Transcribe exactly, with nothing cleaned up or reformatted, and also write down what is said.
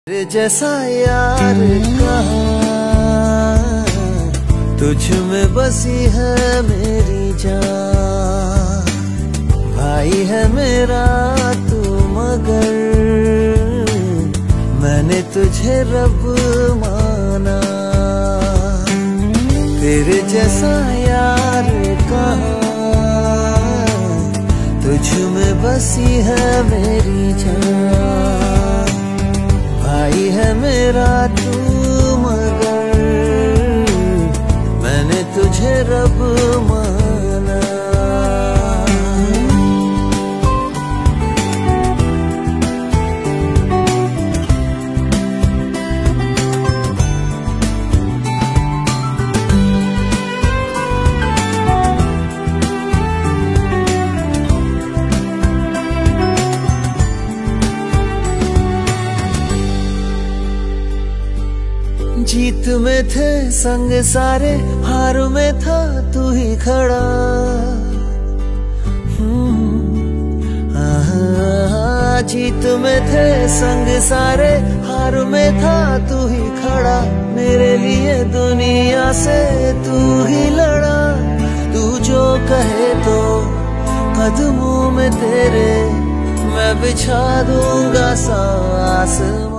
तेरे जैसा यार कहाँ, तुझ में बसी है मेरी जान। भाई है मेरा तू मगर मैंने तुझे रब माना। तेरे जैसा यार कहाँ, तुझ में बसी है मेरी जान। भाई है मेरा तू मगर मैंने तुझे रब माना। जीत में थे संग सारे, हार में था तू ही खड़ा। आ, जीत में थे संग सारे, हार में था तू ही खड़ा। मेरे लिए दुनिया से तू ही लड़ा। तू जो कहे तो कदमों में तेरे मैं बिछा दूंगा सांस।